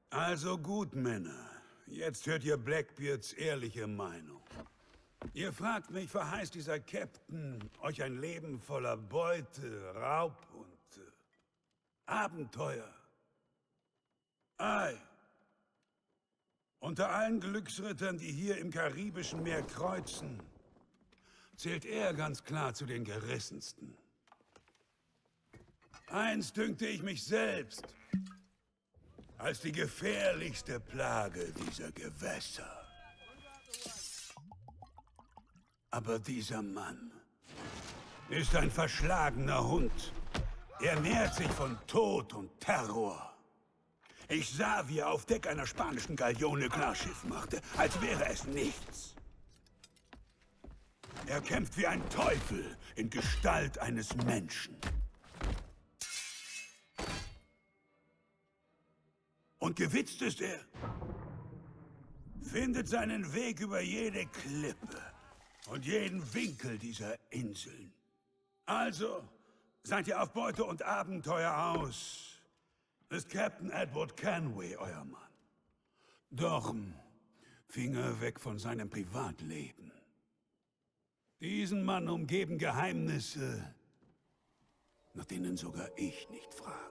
Also gut, Männer. Jetzt hört ihr Blackbeards ehrliche Meinung. Ihr fragt mich, verheißt dieser Captain euch ein Leben voller Beute, Raub und Abenteuer? Ei. Unter allen Glücksrittern, die hier im Karibischen Meer kreuzen, zählt er ganz klar zu den gerissensten. Einst dünkte ich mich selbst als die gefährlichste Plage dieser Gewässer. Aber dieser Mann ist ein verschlagener Hund. Er nährt sich von Tod und Terror. Ich sah, wie er auf Deck einer spanischen Galeone Klarschiff machte, als wäre es nichts. Er kämpft wie ein Teufel in Gestalt eines Menschen. Und gewitzt ist er. Findet seinen Weg über jede Klippe und jeden Winkel dieser Inseln. Also, seid ihr auf Beute und Abenteuer aus, ist Captain Edward Canway euer Mann. Doch Finger weg von seinem Privatleben. Diesen Mann umgeben Geheimnisse, nach denen sogar ich nicht frage.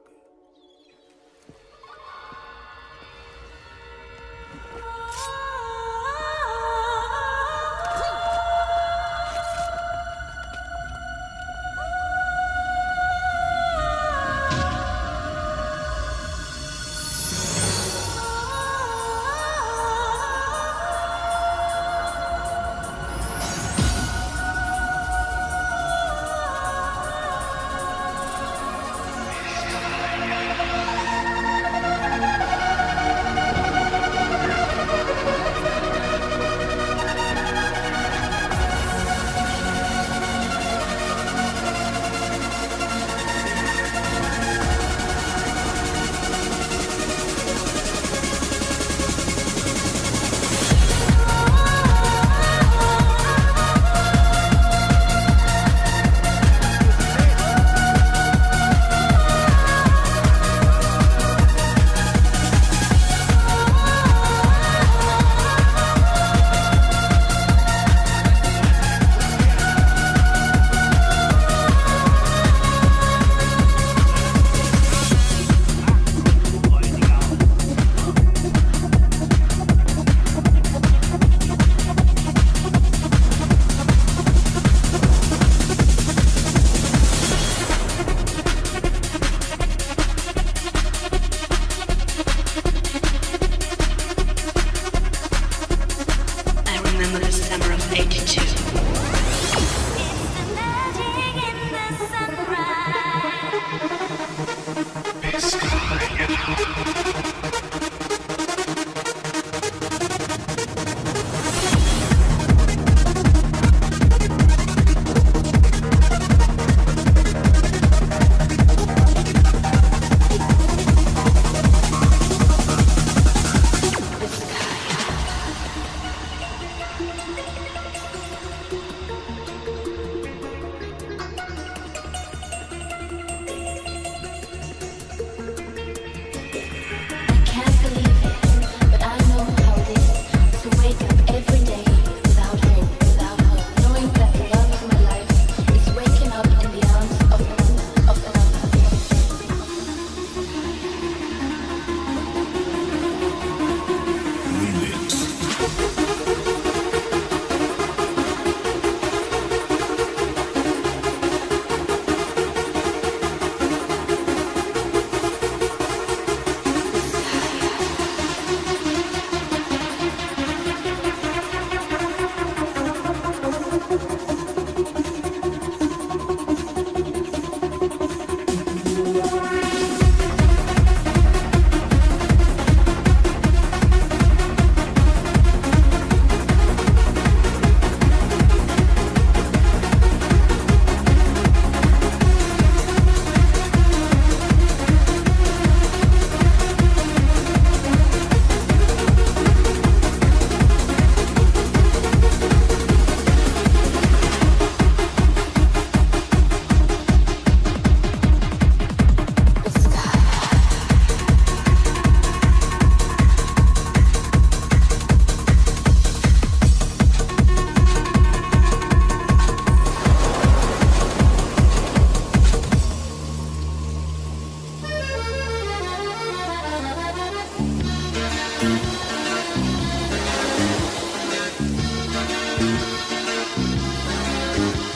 Musik.